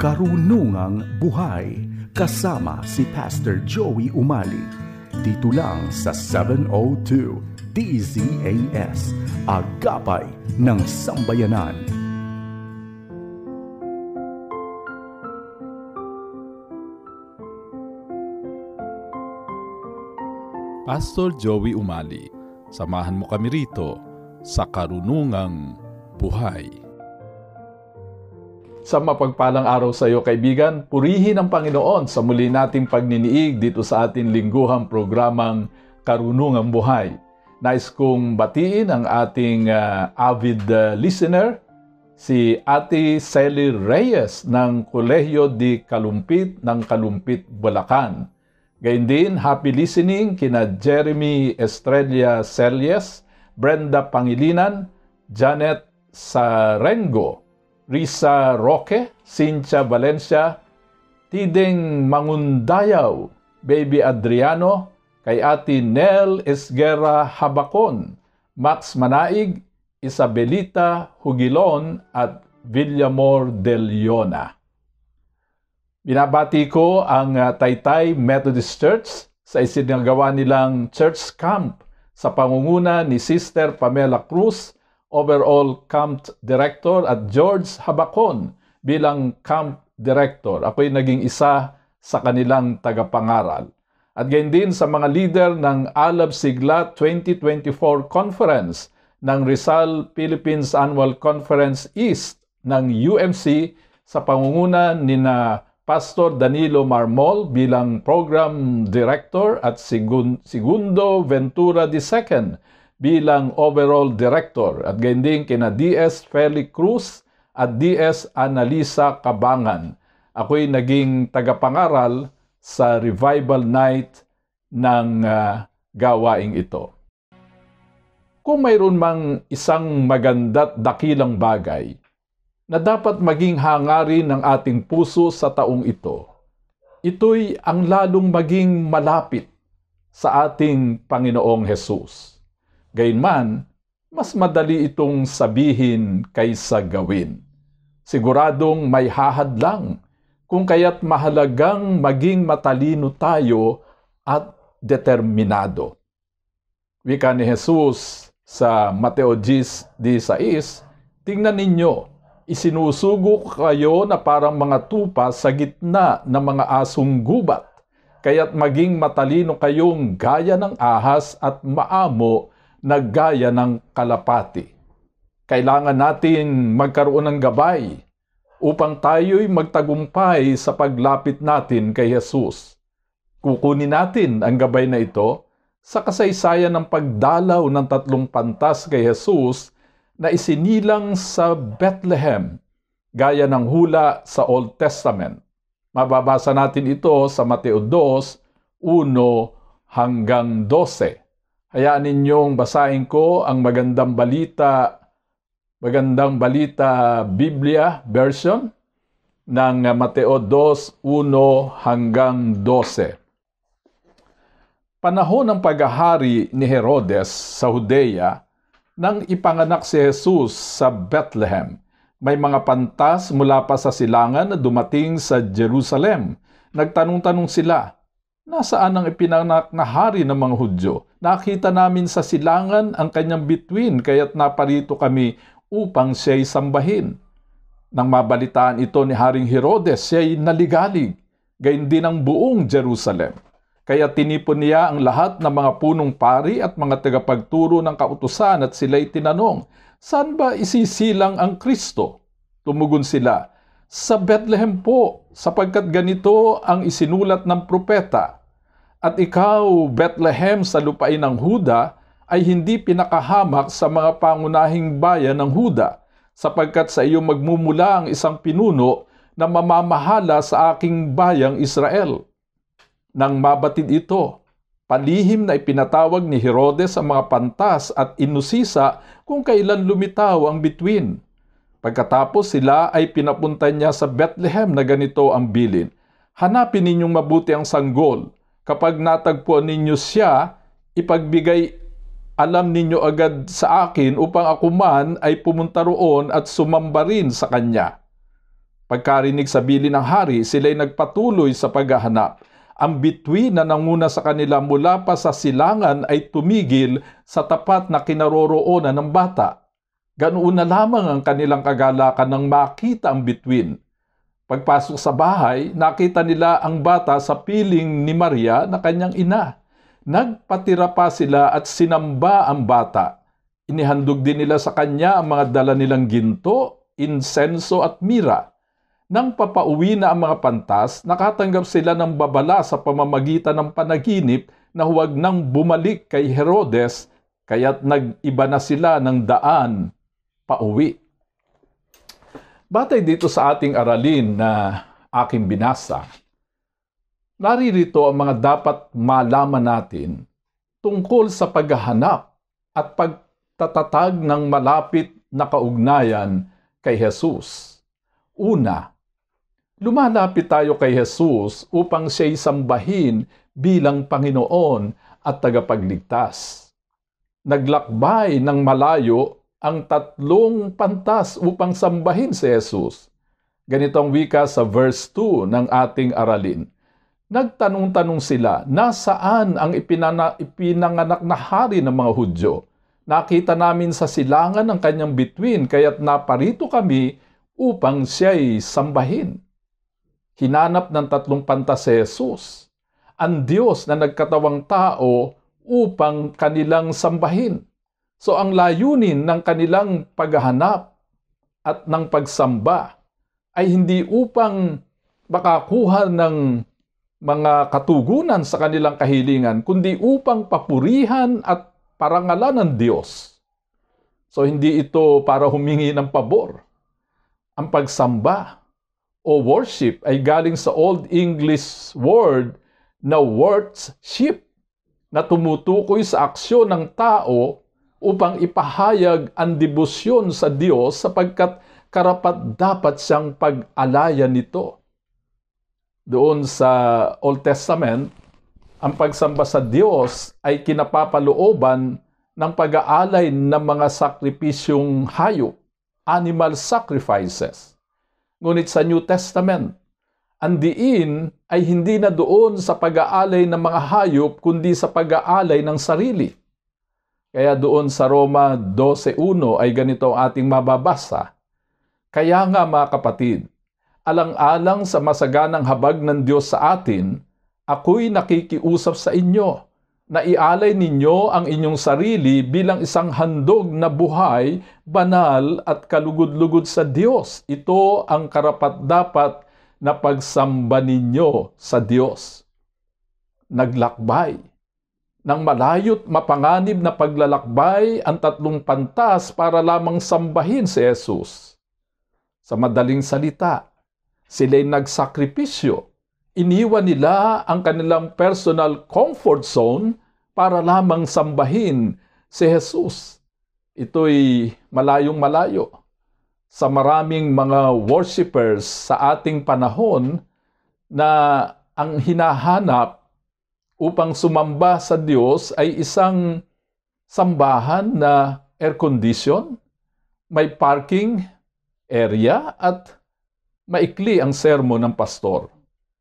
Karunungang Buhay kasama si Pastor Joey Umali. Dito lang sa 702 DZAS, Agapay ng Sambayanan. Pastor Joey Umali, samahan mo kami rito sa Karunungang Buhay. Sa mapagpalang araw sa iyo, kaibigan, purihin ang Panginoon sa muli nating pagniniig dito sa ating lingguhang programang Karunungang Buhay. Nais kong batiin ang ating avid listener, si Ate Sally Reyes ng Kolehiyo di Kalumpit ng Kalumpit, Bulacan. Gayun din, happy listening kina Jeremy Estrella Celias, Brenda Pangilinan, Janet Sarengo, Risa Roque, Cynthia Valencia, Tideng Mangundayaw, Baby Adriano, kay Ate Nel Esguerra Habacon, Max Manaig, Isabelita Hugilon at Villamor Del Leona. Binabati ko ang Taytay Methodist Church sa isinagawa nilang church camp sa pangunguna ni Sister Pamela Cruz, Overall Camp Director, at George Habacon bilang Camp Director. Ako'y naging isa sa kanilang tagapangaral. At gayon din sa mga leader ng Alab Sigla 2024 Conference ng Rizal Philippines Annual Conference East ng UMC sa pangunguna ni Pastor Danilo Marmol bilang Program Director at Segundo Ventura II bilang Overall Director, at gayon din kina DS Felix Cruz at DS Analisa Cabangan. Ako'y naging tagapangaral sa Revival Night ng gawaing ito. Kung mayroon mang isang maganda't dakilang bagay na dapat maging hangarin ng ating puso sa taong ito, ito'y ang lalong maging malapit sa ating Panginoong Hesus. Gayunman, mas madali itong sabihin kaysa gawin. Siguradong may hahadlang, kung kaya't mahalagang maging matalino tayo at determinado. Wika ni Jesus sa Mateo 10:16, tingnan ninyo, isinusugo kayo na parang mga tupa sa gitna ng mga asong gubat, kaya't maging matalino kayong gaya ng ahas at maamo na gaya ng kalapati. Kailangan natin magkaroon ng gabay upang tayo'y magtagumpay sa paglapit natin kay Jesus. Kukunin natin ang gabay na ito sa kasaysayan ng pagdalaw ng 3 pantas kay Jesus na isinilang sa Bethlehem, gaya ng hula sa Old Testament. Mababasa natin ito sa Mateo 2:1 hanggang 12. Hayaan ninyong basahin ko ang Magandang Balita Biblia version ng Mateo 2:1 hanggang 12. Panahon ng paghahari ni Herodes sa Judea, nang ipanganak si Jesus sa Bethlehem, may mga pantas mula pa sa silangan na dumating sa Jerusalem. Nagtanong-tanong sila, nasaan ang ipinanganak na hari ng mga Hudyo? Nakita namin sa silangan ang kanyang bituin, kaya't naparito kami upang siya'y sambahin. Nang mabalitaan ito ni Haring Herodes, siya'y naligalig, gayon din ang buong Jerusalem. Kaya tinipon niya ang lahat ng mga punong pari at mga tagapagturo ng kautusan at sila'y tinanong, saan ba isisilang ang Kristo? Tumugon sila, sa Bethlehem po, sapagkat ganito ang isinulat ng propeta. At ikaw, Bethlehem sa lupain ng Huda, ay hindi pinakahamak sa mga pangunahing bayan ng Huda, sapagkat sa iyo magmumula ang isang pinuno na mamamahala sa aking bayang Israel. Nang mabatid ito, palihim na ipinatawag ni Herodes ang mga pantas at inusisa kung kailan lumitaw ang bituin. Pagkatapos sila ay pinapunta niya sa Bethlehem na ganito ang bilin, hanapin ninyong mabuti ang sanggol. Kapag natagpuan ninyo siya, ipagbigay alam ninyo agad sa akin upang ako man ay pumunta roon at sumamba rin sa kanya. Pagkarinig sa bilin ng hari, sila'y nagpatuloy sa paghahanap. Ang bituin na nanguna sa kanila mula pa sa silangan ay tumigil sa tapat na kinaroroonan ng bata. Ganoon na lamang ang kanilang kagalakan nang makita ang bituin. Pagpasok sa bahay, nakita nila ang bata sa piling ni Maria na kanyang ina. Nagpatira pa sila at sinamba ang bata. Inihandog din nila sa kanya ang mga dala nilang ginto, insenso at mira. Nang papauwi na ang mga pantas, nakatanggap sila ng babala sa pamamagitan ng panaginip na huwag nang bumalik kay Herodes, kaya't nag-iba na sila ng daan pauwi. Batay dito sa ating aralin na aking binasa, naririto ang mga dapat malaman natin tungkol sa paghahanap at pagtatatag ng malapit na kaugnayan kay Jesus. Una, lumalapit tayo kay Jesus upang siya'y sambahin bilang Panginoon at tagapagligtas. Naglakbay ng malayo ang 3 pantas upang sambahin si Jesus. Ganito ang wika sa verse 2 ng ating aralin. Nagtanong-tanong sila, nasaan ang ipinanganak na hari ng mga Hudyo? Nakita namin sa silangan ang kanyang bituin, kaya't naparito kami upang siya'y sambahin. Hinanap ng 3 pantas si Jesus, ang Diyos na nagkatawang tao upang kanilang sambahin. So ang layunin ng kanilang paghahanap at ng pagsamba ay hindi upang makakuha ng mga katugunan sa kanilang kahilingan, kundi upang papurihan at parangalan ng Diyos. So hindi ito para humingi ng pabor. Ang pagsamba o worship ay galing sa Old English word na worship, na tumutukoy sa aksyon ng tao upang ipahayag ang debosyon sa Diyos sapagkat karapat-dapat siyang pag-alayan nito. Doon sa Old Testament, ang pagsamba sa Diyos ay kinapapalooban ng pag-aalay ng mga sakripisyong hayop, animal sacrifices. Ngunit sa New Testament, ang diin ay hindi na doon sa pag-aalay ng mga hayop, kundi sa pag-aalay ng sarili. Kaya doon sa Roma 12:1 ay ganito ang ating mababasa. Kaya nga mga kapatid, alang-alang sa masaganang habag ng Diyos sa atin, ako'y nakikiusap sa inyo na ialay ninyo ang inyong sarili bilang isang handog na buhay, banal at kalugod-lugod sa Diyos. Ito ang karapat-dapat na pagsamba ninyo sa Diyos. Naglakbay ng malayo't mapanganib na paglalakbay ang 3 pantas para lamang sambahin si Jesus. Sa madaling salita, sila'y nagsakripisyo. Iniwan nila ang kanilang personal comfort zone para lamang sambahin si Jesus. Ito'y malayong-malayo sa maraming mga worshipers sa ating panahon na ang hinahanap upang sumamba sa Diyos ay isang sambahan na air condition, may parking area at maikli ang sermon ng pastor.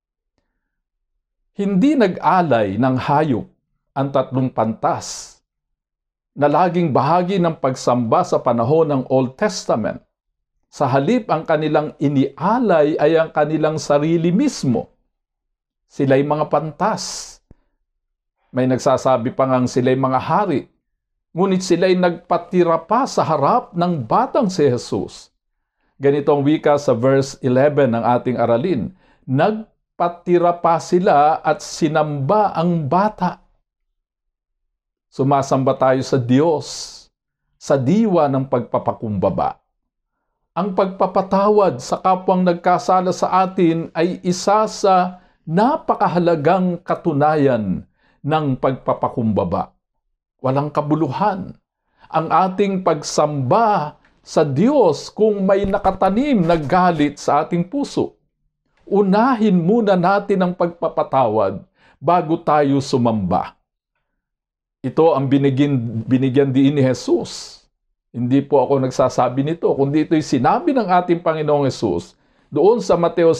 Hindi nag-alay ng hayop ang 3 pantas na laging bahagi ng pagsamba sa panahon ng Old Testament. Sa halip, ang kanilang inialay ay ang kanilang sarili mismo. Sila'y mga pantas. May nagsasabi pa ngang sila'y mga hari. Ngunit sila'y nagpatira pa sa harap ng batang si Jesus. Ganito ang wika sa verse 11 ng ating aralin. Nagpatira pa sila at sinamba ang bata. Sumasamba tayo sa Diyos, sa diwa ng pagpapakumbaba. Ang pagpapatawad sa kapwang nagkasala sa atin ay isa sa napakahalagang katunayan ng pagpapakumbaba. Walang kabuluhan ang ating pagsamba sa Diyos kung may nakatanim na galit sa ating puso. Unahin muna natin ang pagpapatawad bago tayo sumamba. Ito ang binigyan diin ni Jesus. Hindi po ako nagsasabi nito, kundi ito'y sinabi ng ating Panginoong Jesus Doon sa Mateo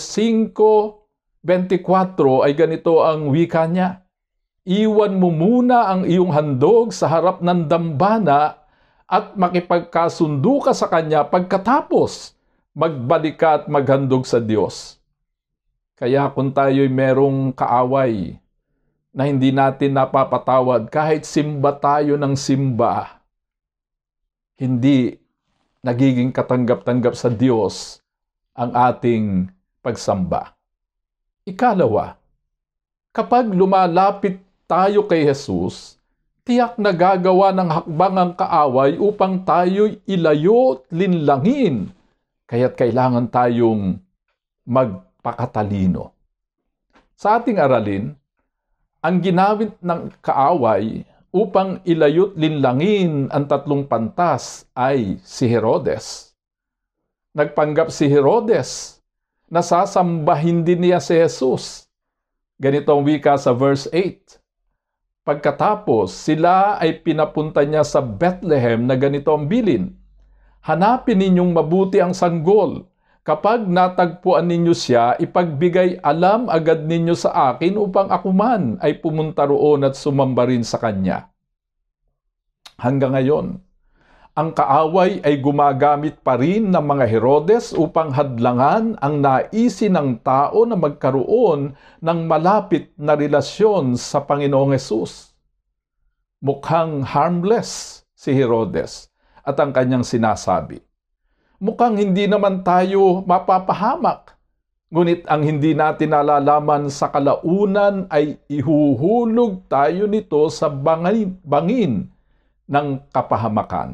5:24 ay ganito ang wika niya. Iwan mo muna ang iyong handog sa harap ng dambana at makipagkasundo ka sa kanya pagkatapos magbalik ka at maghandog sa Diyos. Kaya kung tayo'y merong kaaway na hindi natin napapatawad kahit simba tayo ng simba, hindi nagiging katanggap-tanggap sa Diyos ang ating pagsamba. Ikalawa, kapag lumalapit tayo kay Jesus, tiyak na gagawa ng hakbang ang kaaway upang tayo'y ilayo at linlangin. Kaya't kailangan tayong magpakatalino. Sa ating aralin, ang ginamit ng kaaway upang ilayot linlangin ang tatlong pantas ay si Herodes. Nagpanggap si Herodes na sasambahin din niya si Jesus. Ganito ang wika sa verse 8. Pagkatapos, sila ay pinapunta niya sa Bethlehem na ganito ang bilin. Hanapin ninyong mabuti ang sanggol. Kapag natagpuan ninyo siya, ipagbigay alam agad ninyo sa akin upang ako man ay pumunta roon at sumamba rin sa kanya. Hanggang ngayon, ang kaaway ay gumagamit pa rin ng mga Herodes upang hadlangan ang naisin ng tao na magkaroon ng malapit na relasyon sa Panginoong Hesus. Mukhang harmless si Herodes at ang kanyang sinasabi. Mukhang hindi naman tayo mapapahamak. Ngunit ang hindi natin nalalaman sa kalaunan ay ihuhulog tayo nito sa bangin ng kapahamakan.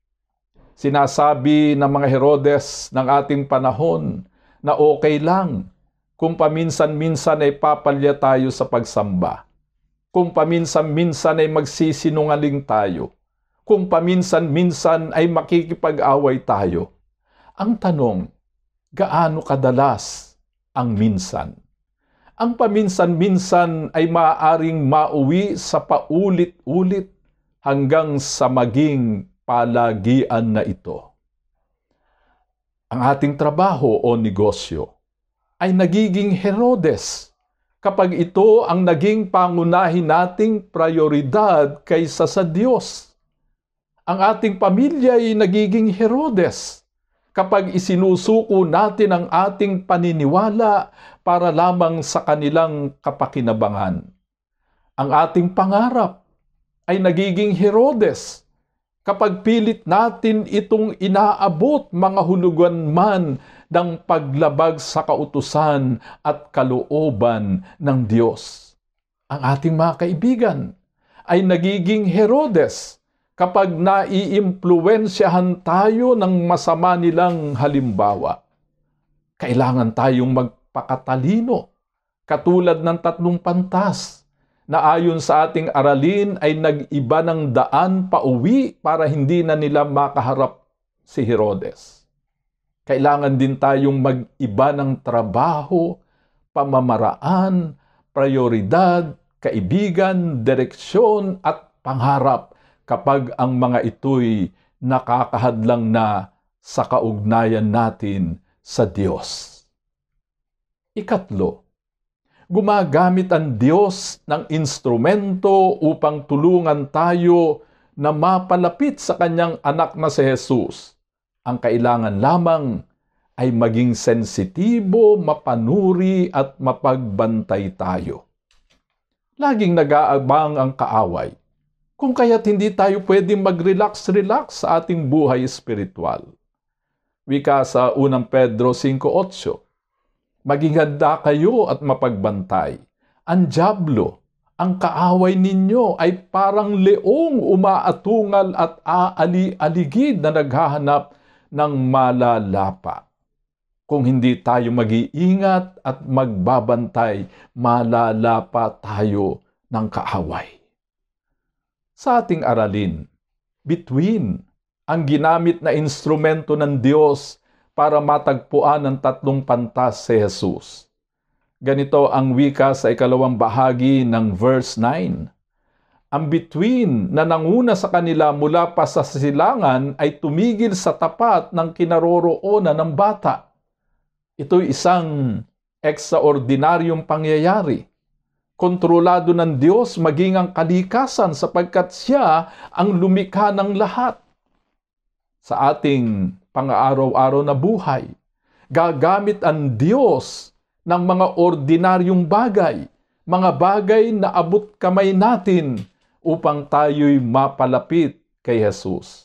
Sinasabi ng mga Herodes ng ating panahon na okay lang kung paminsan-minsan ay papalya tayo sa pagsamba. Kung paminsan-minsan ay magsisinungaling tayo. Kung paminsan-minsan ay makikipag-away tayo. Ang tanong, gaano kadalas ang minsan? Ang paminsan-minsan ay maaaring mauwi sa paulit-ulit hanggang sa maging palagian na ito. Ang ating trabaho o negosyo ay nagiging Herodes kapag ito ang naging pangunahin nating prioridad kaysa sa Diyos. Ang ating pamilya ay nagiging Herodes kapag isinusuko natin ang ating paniniwala para lamang sa kanilang kapakinabangan. Ang ating pangarap ay nagiging Herodes kapag pilit natin itong inaabot mga hulugan man ng paglabag sa kautusan at kalooban ng Diyos. Ang ating mga kaibigan ay nagiging Herodes kapag naiimpluwensyahan tayo ng masama nilang halimbawa. Kailangan tayong magpakatalino, katulad ng tatlong pantas na ayon sa ating aralin ay nag-iba ng daan pauwi para hindi na nila makaharap si Herodes. Kailangan din tayong mag-iba ng trabaho, pamamaraan, prioridad, kaibigan, direksyon at pangarap kapag ang mga ito'y nakakahadlang na sa kaugnayan natin sa Diyos. Ikatlo, gumagamit ang Diyos ng instrumento upang tulungan tayo na mapalapit sa kanyang anak na si Jesus. Ang kailangan lamang ay maging sensitibo, mapanuri at mapagbantay tayo. Laging nag-aabang ang kaaway, kung kaya't hindi tayo pwedeng mag-relax-relax sa ating buhay espiritual. Wika sa 1 Pedro 5:8, maging handa kayo at mapagbantay. Ang dyablo, ang kaaway ninyo ay parang leong umaatungal at aali-aligid na naghahanap ng malalapa. Kung hindi tayo mag-iingat at magbabantay, malalapa tayo ng kaaway. Sa ating aralin, between ang ginamit na instrumento ng Diyos para matagpuan ang tatlong pantas si Jesus. Ganito ang wika sa ikalawang bahagi ng verse 9. Ang bituin na nanguna sa kanila mula pa sa silangan ay tumigil sa tapat ng kinaroroonan ng bata. Ito'y isang ekstraordinaryong pangyayari. Kontrolado ng Diyos maging ang kalikasan sapagkat Siya ang lumikha ng lahat. Sa ating pang-araw-araw na buhay, gagamit ang Diyos ng mga ordinaryong bagay, mga bagay na abot kamay natin upang tayo'y mapalapit kay Jesus.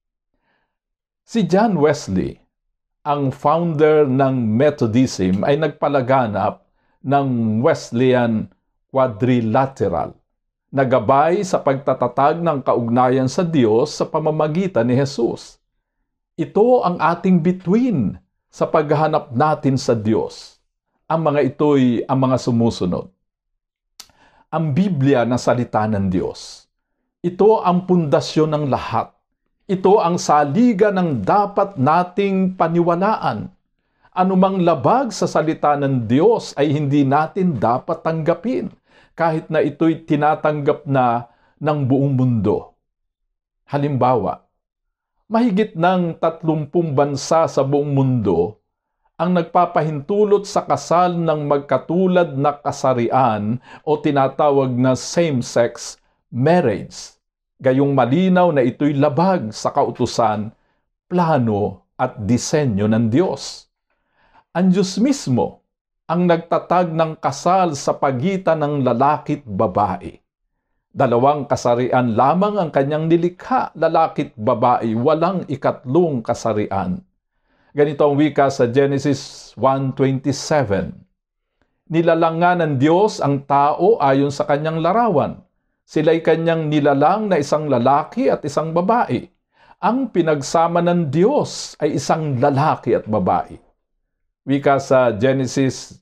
Si John Wesley, ang founder ng Methodism, ay nagpalaganap ng Wesleyan Quadrilateral na gabay sa pagtatatag ng kaugnayan sa Diyos sa pamamagitan ni Jesus. Ito ang ating bituin sa paghahanap natin sa Diyos. Ang mga ito'y ang mga sumusunod. Ang Biblia na salita ng Diyos. Ito ang pundasyon ng lahat. Ito ang saligan ng dapat nating paniwalaan. Anumang labag sa salita ng Diyos ay hindi natin dapat tanggapin, kahit na ito'y tinatanggap na ng buong mundo. Halimbawa, mahigit ng 30 bansa sa buong mundo ang nagpapahintulot sa kasal ng magkatulad na kasarian o tinatawag na same-sex marriage. Gayong malinaw na ito'y labag sa kautusan, plano at disenyo ng Diyos. Ang Diyos mismo ang nagtatag ng kasal sa pagitan ng lalaki at babae. 2 kasarian lamang ang kanyang nilikha, lalaki at babae, walang ikatlong kasarian. Ganito ang wika sa Genesis 1:27. Nilalang ng Diyos ang tao ayon sa kanyang larawan. Sila'y kanyang nilalang na isang lalaki at isang babae. Ang pinagsama ng Diyos ay isang lalaki at babae. Wika sa Genesis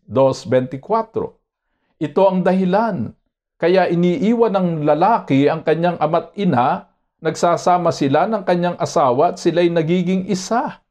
2:24. Ito ang dahilan. Kaya iniiwan ng lalaki ang kanyang ama't ina, nagsasama sila ng kanyang asawa at sila'y nagiging isa.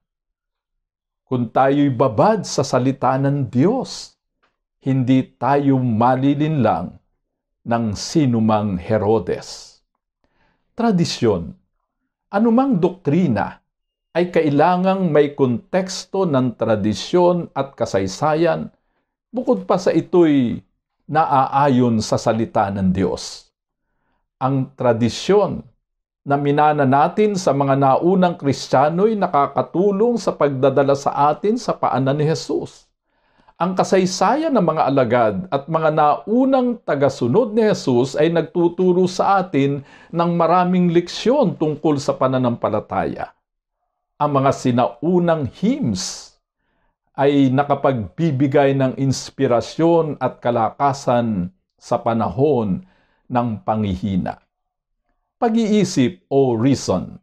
Kung tayo'y babad sa salita ng Diyos, hindi tayo malilinlang ng sinumang Herodes. Tradisyon. Anumang doktrina ay kailangang may konteksto ng tradisyon at kasaysayan, bukod pa sa ito'y naaayon sa salita ng Diyos. Ang tradisyon na minana natin sa mga naunang Kristiyano'y nakakatulong sa pagdadala sa atin sa paanan ni Jesus. Ang kasaysayan ng mga alagad at mga naunang tagasunod ni Jesus ay nagtuturo sa atin ng maraming leksyon tungkol sa pananampalataya. Ang mga sinaunang hymns ay nakapagbibigay ng inspirasyon at kalakasan sa panahon ng panghihina. Pag-iisip o reason.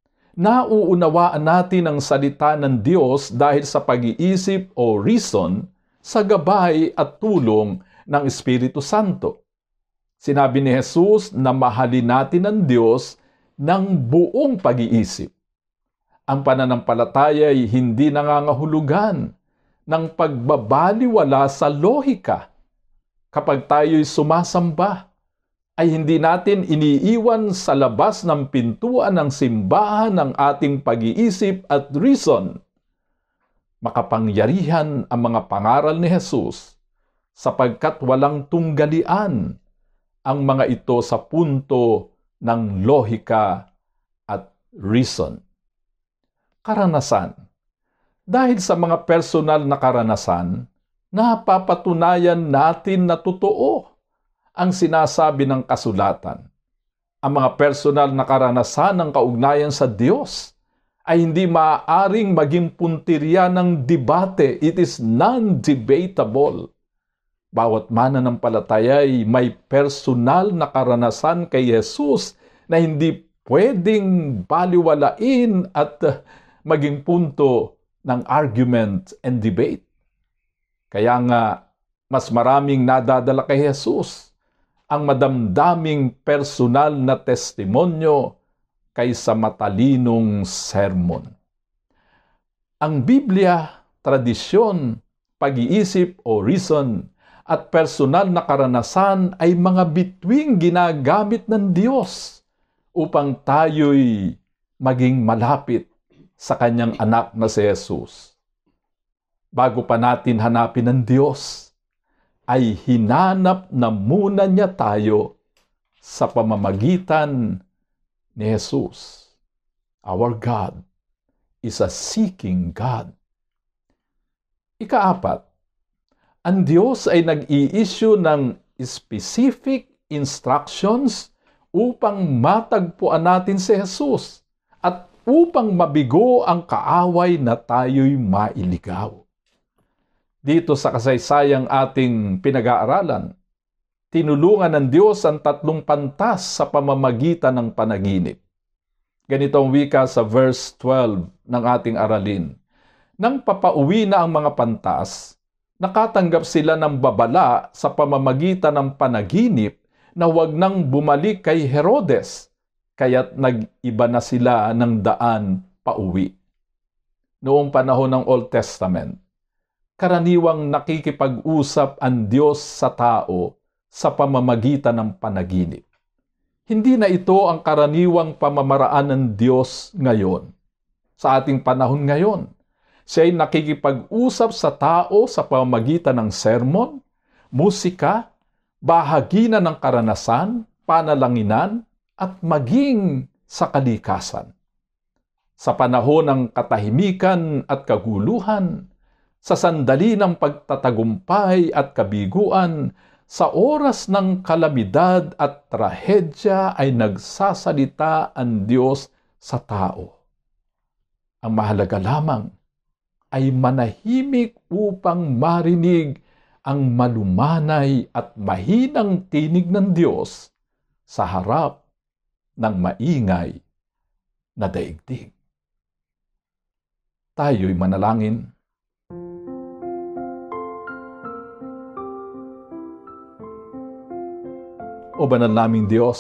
Nauunawaan natin ang salita ng Diyos dahil sa pag-iisip o reason sa gabay at tulong ng Espiritu Santo. Sinabi ni Jesus na mahalin natin ang Diyos ng buong pag-iisip. Ang pananampalataya ay hindi nangangahulugan ng pagbabaliwala sa lohika. Kapag tayo'y sumasamba, ay hindi natin iniiwan sa labas ng pintuan ng simbahan ng ating pag-iisip at reason. Makapangyarihan ang mga pangaral ni Jesus sapagkat walang tunggalian ang mga ito sa punto ng lohika at reason. Karanasan. Dahil sa mga personal na karanasan, napapatunayan natin na totoo ang sinasabi ng kasulatan. Ang mga personal na karanasan ng kaugnayan sa Diyos ay hindi maaaring maging puntirya ng debate. It is non-debatable. Bawat mananampalataya ay may personal na karanasan kay Jesus na hindi pwedeng baliwalain at maging punto ng argument and debate. Kaya nga, mas maraming nadadala kay Jesus ang madamdaming personal na testimonyo kaysa matalinong sermon. Ang Biblia, tradisyon, pag-iisip o reason at personal na karanasan ay mga bituing ginagamit ng Diyos upang tayo'y maging malapit sa kanyang anak na si Jesus. bago pa natin hanapin ng Diyos, ay hinanap na muna niya tayo sa pamamagitan ni Jesus. Our God is a seeking God. Ikaapat, ang Diyos ay nag-i-issue ng specific instructions upang matagpuan natin si Jesus at upang mabigo ang kaaway na tayo'y mailigaw. Dito sa kasaysayang ating pinag-aaralan, tinulungan ng Diyos ang 3 pantas sa pamamagitan ng panaginip. Ganito ang wika sa verse 12 ng ating aralin. Nang papauwi na ang mga pantas, nakatanggap sila ng babala sa pamamagitan ng panaginip na huwag nang bumalik kay Herodes, kaya't nag-iba na sila ng daan pauwi. Noong panahon ng Old Testament, karaniwang nakikipag-usap ang Diyos sa tao sa pamamagitan ng panaginip. Hindi na ito ang karaniwang pamamaraan ng Diyos ngayon. Sa ating panahon ngayon, siya'y nakikipag-usap sa tao sa pamamagitan ng sermon, musika, bahagi na ng karanasan, panalanginan, at maging sa kalikasan. Sa panahon ng katahimikan at kaguluhan, sa sandali ng pagtatagumpay at kabiguan, sa oras ng kalamidad at trahedya ay nagsasalita ang Diyos sa tao. Ang mahalaga lamang ay manahimik upang marinig ang malumanay at mahinang tinig ng Diyos sa harap ng maingay na daigdig. Tayo'y manalangin. O banal naming Diyos,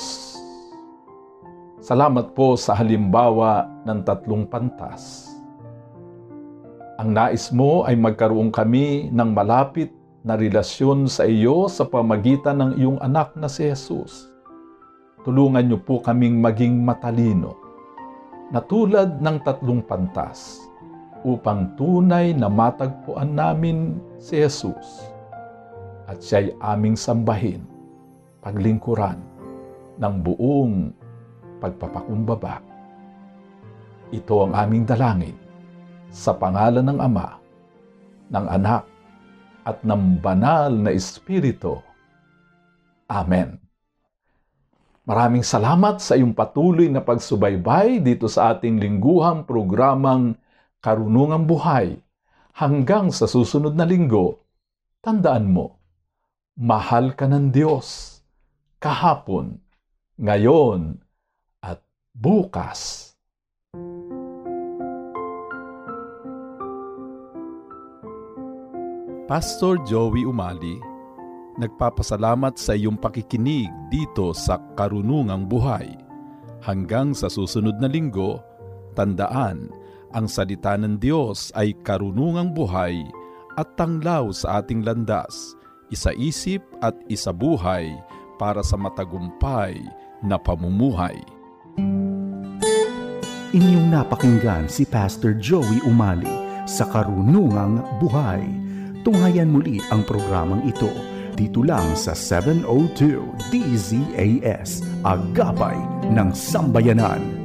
salamat po sa halimbawa ng 3 pantas. Ang nais mo ay magkaroon kami ng malapit na relasyon sa iyo sa pamagitan ng iyong anak na si Jesus. Tulungan niyo po kaming maging matalino na tulad ng 3 pantas upang tunay na matagpuan namin si Jesus at siya'y aming sambahin, paglingkuran ng buong pagpapakumbaba. Ito ang aming dalangin sa pangalan ng Ama, ng Anak, at ng Banal na Espiritu. Amen. Maraming salamat sa iyong patuloy na pagsubaybay dito sa ating lingguhang programang Karunungang Buhay. Hanggang sa susunod na linggo, tandaan mo, mahal ka ng Diyos kahapon, ngayon, at bukas. Pastor Joey Umali, nagpapasalamat sa iyong pakikinig dito sa Karunungang Buhay. Hanggang sa susunod na linggo, tandaan, ang salita ng Diyos ay karunungang buhay at tanglaw sa ating landas, isa-isip at isabuhay para sa matagumpay na pamumuhay. Inyong napakinggan si Pastor Joey Umali sa Karunungang Buhay. Tunghayan muli ang programang ito dito lang sa 702 DZAS, Agapay ng Sambayanan.